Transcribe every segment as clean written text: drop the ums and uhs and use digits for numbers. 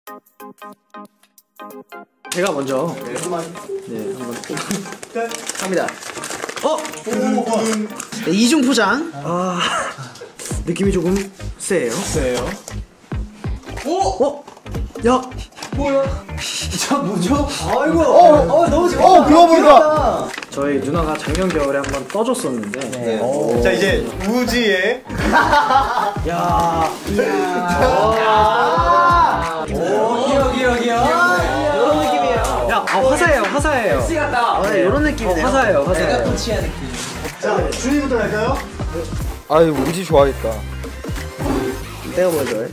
제가 먼저 네 한번 갑니다. 네, 이중 포장. 느낌이 조금 세요. 야 뭐야? 자 뭐죠? 아이고 너무 재밌다. 그거 보니까 저희 누나가 작년 겨울에 한번 떠줬었는데. 자 이제 우지의 야. 귀여워. 이런 느낌이에요. 야, 화사해요. 섹시 같다. 이런 느낌이에요. 화사해요. 내가 또 취한 느낌. 자 준이부터 갈까요? 아유 우지 좋아하겠다. 내가 뭘 좋아해?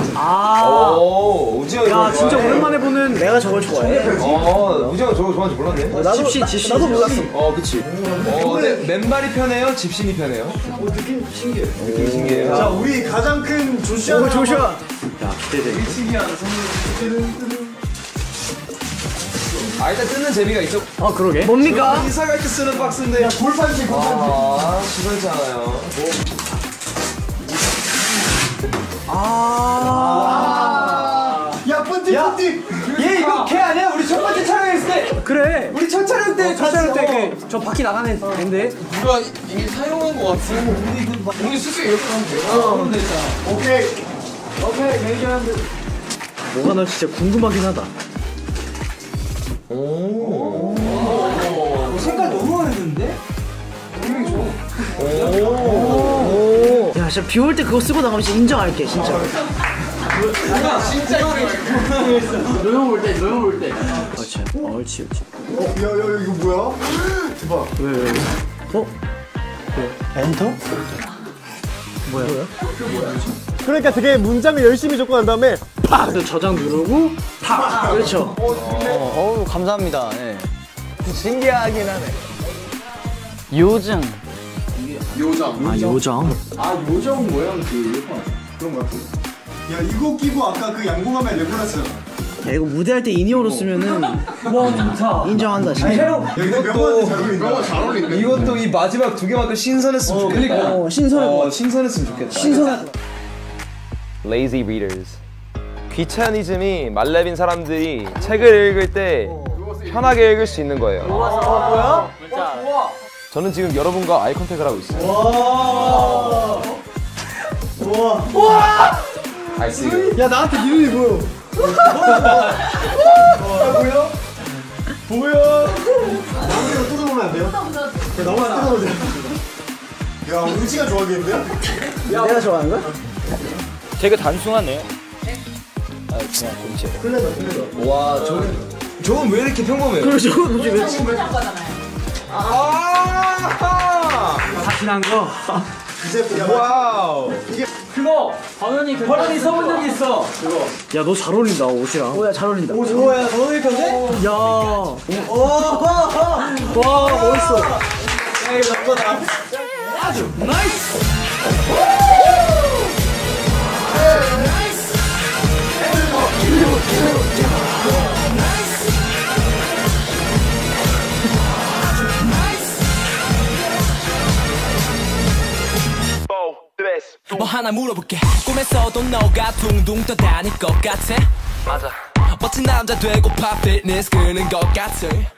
우지가 야, 진짜 오랜만에 보는. 내가 저걸 좋아해? 우지가 저거 좋아하는지 몰랐네. 집시. 나도 몰랐어. 그치. 근데 맨발이 편해요? 집신이 편해요? 느낌 신기해. 느낌 신기해요. 자 우리 가장 큰 조슈아. 조슈아. 야, 기대돼. 일치기한 선물. 일단 뜯는 재미가 있죠. 그러게. 뭡니까? 이사 갈 때 쓰는 박스인데. 골판지. 시원치 않아요. 야 펀티. 얘 이거 걔 아니야? 우리 첫 번째 촬영했을 때. 그래. 우리 첫 촬영 때 저 바퀴 나가는 애인데. 누가 이미 사용한 거 같아. 우리 스스로 이렇게 하면 돼요. 오케이 매니저한테. 뭐가 나 진짜 궁금하긴 하다. 색깔 너무 많이 드는데? 야, 진짜 비 올 때 그거 쓰고 나가면 진짜 인정할게, 진짜. 진짜 노형 올 때. 옳지. 야 이거 뭐야? 대박. 왜? 엔터? 뭐야? 그러니까 되게 문장을 열심히 적고 난 다음에 팍! 저장 누르고 탁! 그렇죠. 감사합니다. 네. 신기하긴 하네. 요즘 요정. 요정 모양 그런 거 같아. 야 이거 끼고 아까 그 양궁하면 레고라스. 야, 이거 무대할 때 이니어로 쓰면은 좋다. 인정한다, 진짜. 야 근데 명호한테 잘 어울린다. 이것도 이 마지막 두 개만큼 신선했으면 좋겠다. 신선했으면 좋겠다. 신선한. Lazy readers. 귀차니즘이 말레빈 사람들이 책을 읽을 때 편하게 읽을 수 있는 거예요. 뭐야? 저는 지금 여러분과 아이 컨택을 하고 있어요. 야 나한테 네 눈이 보여. 보여. 나무로 뜯어보면 안 돼요? 야 나무로 뜯어보자. 야 우지가 좋아하겠는데요? 내가 좋아하는 거야? 되게 단순하네. 그냥 본체. 클레더. 와, 저건 왜 이렇게 평범해요? 그래, 저거 도대체 왜. 사진한 거? 이제 와우. 그거 버논이 써본 적 있어. 야, 너 잘 어울린다, 옷이랑. 야, 잘 어울린다. 오야 너 어디 건데? 야. 와, 멋있어. 야 이거 나쁘다. 아주 나이스. 뭐 하나 물어볼게. 꿈에서도 너가 둥둥 떠다닐 것 같아. 맞아. 멋진 남자 되고파 피트니스 끄는 것 같아.